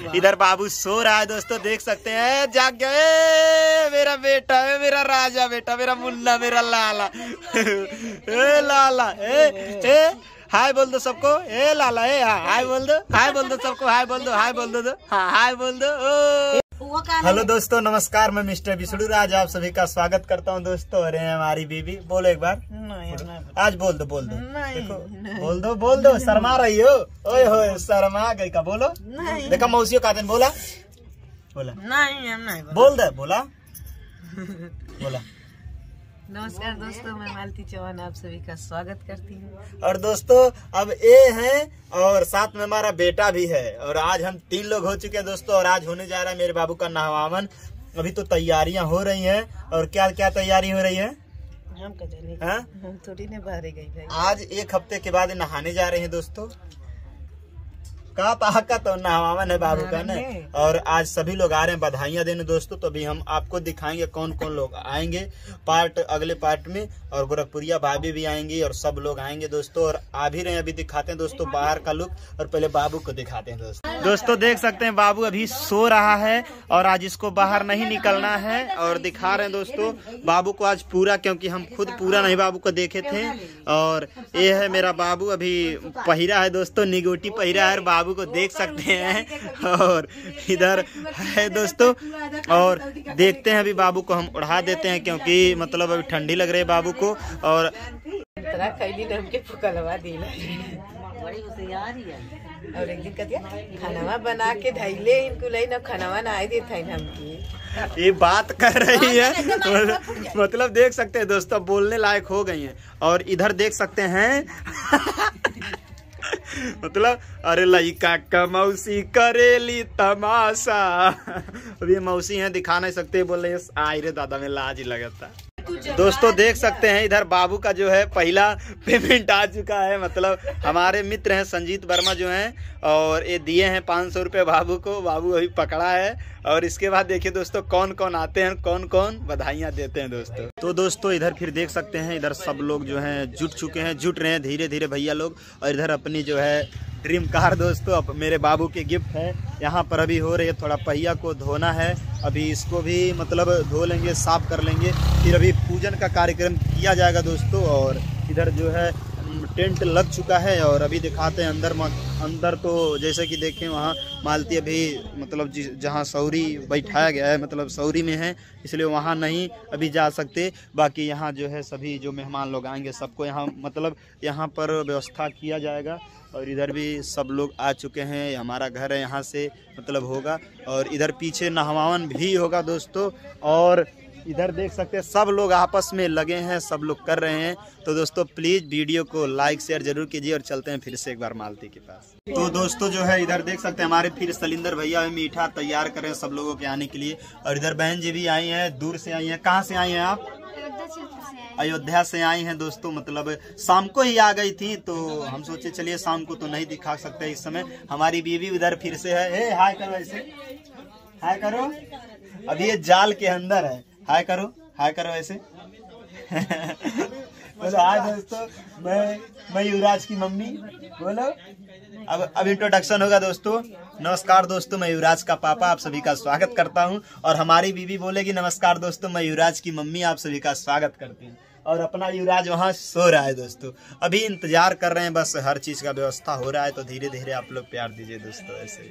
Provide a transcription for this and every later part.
इधर बाबू सो रहा है दोस्तों, देख सकते हैं। जाग गए मेरा बेटा है, मेरा राजा बेटा, मेरा मुन्ना, मेरा लाला। ए लाला ए हाय बोल दो सबको। ए लाला ए हाय बोल दो, हाय बोल दो सबको, हाय बोल दो, हाय बोल दो, हाँ हाय बोल दो। हेलो दोस्तों, नमस्कार। मैं मिस्टर विष्णु राज आप सभी का स्वागत करता हूं दोस्तों। अरे हमारी बीबी, बोलो एक बार। आज बोल दो देखो, बोल दो शर्मा रही हो। ओए होए शर्मा गई का, बोलो। देखा मौसियों का दिन बोला नहीं बोल दे, बोला। नमस्कार दोस्तों, मैं मालती चौहान आप सभी का स्वागत करती हूँ। और दोस्तों अब ये हैं और साथ में हमारा बेटा भी है, और आज हम 3 लोग हो चुके हैं दोस्तों। और आज होने जा रहा है मेरे बाबू का नहवावन। अभी तो तैयारियां हो रही हैं। और क्या क्या तैयारी हो रही है हम थोड़ी ने बाहर गई भाई। आज 1 हफ्ते के बाद नहाने जा रहे हैं दोस्तों। का ताकत तो नहवावन है बाबू का ना। और आज सभी लोग आ रहे हैं बधाइयां देने दोस्तों। तो अभी हम आपको दिखाएंगे कौन कौन लोग आएंगे अगले पार्ट में। और गोरखपुरिया भाभी भी आएंगी और सब लोग आएंगे दोस्तों। और आ भी रहे हैं, अभी दिखाते हैं दोस्तों बाहर का लुक। और पहले बाबू को दिखाते हैं दोस्तों देख सकते हैं बाबू अभी सो रहा है और आज इसको बाहर नहीं निकलना है। और दिखा रहे हैं दोस्तों बाबू को आज पूरा, क्योंकि हम खुद पूरा नहीं बाबू को देखे थे। और ये है मेरा बाबू, अभी पहिरा है दोस्तों, निगोटी पहिरा है। बाबू को देख सकते हैं। और इधर है दोस्तों, और देखते हैं अभी बाबू को हम उड़ा देते हैं, क्योंकि मतलब अभी ठंडी लग रही है बाबू को। और और एक दिन खाना बना के धैले इनको ले ना, खाना ना आई देते हैं हमकी। ये बात कर रही है मतलब देख सकते हैं दोस्तों, बोलने लायक हो गई हैं। और इधर देख सकते हैं मतलब अरे लइका का मौसी करेली तमाशा। अब ये मौसी हैं, दिखा नहीं सकते, बोल रहे आई रे दादा में लाज ही लगता। दोस्तों देख सकते हैं इधर बाबू का जो है पहला पेमेंट आ चुका है। मतलब हमारे मित्र हैं संजीत वर्मा जो हैं, और ये दिए हैं 500 रुपये बाबू को। बाबू अभी पकड़ा है। और इसके बाद देखिए दोस्तों कौन कौन आते हैं, कौन कौन बधाइयाँ देते हैं दोस्तों। तो दोस्तों इधर फिर देख सकते हैं, इधर सब लोग जो हैं जुट रहे हैं धीरे धीरे भैया लोग। और इधर अपनी जो है ड्रीम कार दोस्तों, अब मेरे बाबू के गिफ्ट है। यहाँ पर अभी हो रही है, थोड़ा पहिया को धोना है। अभी इसको भी मतलब धो लेंगे, साफ कर लेंगे। फिर अभी पूजन का कार्यक्रम किया जाएगा दोस्तों। और इधर जो है टेंट लग चुका है। और अभी दिखाते हैं अंदर तो जैसे कि देखें वहाँ मालती अभी मतलब जहाँ सौरी बैठाया गया है, मतलब सौरी में है, इसलिए वहाँ नहीं अभी जा सकते। बाकी यहाँ जो है सभी जो मेहमान लोग आएंगे सबको यहाँ मतलब यहाँ पर व्यवस्था किया जाएगा। और इधर भी सब लोग आ चुके हैं, हमारा घर है, यहाँ से मतलब होगा। और इधर पीछे नहवावन भी होगा दोस्तों। और इधर देख सकते हैं सब लोग आपस में लगे हैं, सब लोग कर रहे हैं। तो दोस्तों प्लीज़ वीडियो को लाइक शेयर जरूर कीजिए। और चलते हैं फिर से एक बार मालती के पास। तो दोस्तों जो है इधर देख सकते हैं हमारे फिर सलिंदर भैया मीठा तैयार कर रहे हैं सब लोगों के आने के लिए। और इधर बहन जी भी आई हैं, दूर से आई हैं। कहाँ से आई हैं आप? अयोध्या से आई हैं दोस्तों। मतलब शाम को ही आ गई थी, तो हम सोचे चलिए शाम को तो नहीं दिखा सकते इस समय। हमारी बीवी उधर फिर से है। हाय करो, ऐसे हाय करो। अभी ये जाल के अंदर है, हाय करो ऐसे। बोलो हाय दोस्तों, मैं युवराज की मम्मी। बोलो अब इंट्रोडक्शन होगा दोस्तों। नमस्कार दोस्तों, मैं युवराज का पापा आप सभी का स्वागत करता हूं। और हमारी बीवी बोलेगी नमस्कार दोस्तों, मैं युवराज की मम्मी आप सभी का स्वागत करती हूँ। और अपना युवराज वहाँ सो रहा है दोस्तों। अभी इंतजार कर रहे हैं, बस हर चीज का व्यवस्था हो रहा है। तो धीरे धीरे आप लोग प्यार दीजिए दोस्तों ऐसे।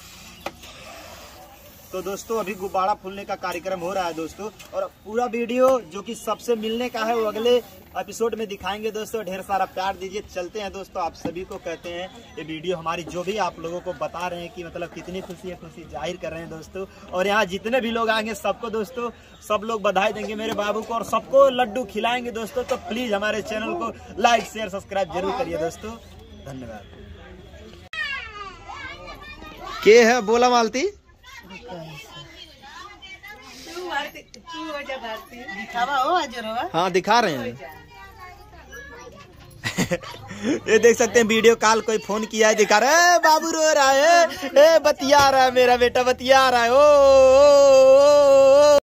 तो दोस्तों अभी गुब्बारा फूलने का कार्यक्रम हो रहा है दोस्तों। और पूरा वीडियो जो कि सबसे मिलने का है वो अगले एपिसोड में दिखाएंगे दोस्तों। ढेर सारा प्यार दीजिए। चलते हैं दोस्तों, आप सभी को कहते हैं ये वीडियो हमारी जो भी आप लोगों को बता रहे हैं कि मतलब कितनी खुशी जाहिर कर रहे हैं दोस्तों। और यहाँ जितने भी लोग आएंगे सबको दोस्तों, सब लोग बधाई देंगे मेरे बाबू को और सबको लड्डू खिलाएंगे दोस्तों। तो प्लीज हमारे चैनल को लाइक शेयर सब्सक्राइब जरूर करिए दोस्तों। धन्यवाद। के है बोला मालती? हाँ दिखा रहे हैं। ये देख सकते हैं वीडियो कॉल कोई फोन किया है, दिखा रहा है बाबू रो रहा है, बतिया रहा है, मेरा बेटा बतिया रहा है। ओ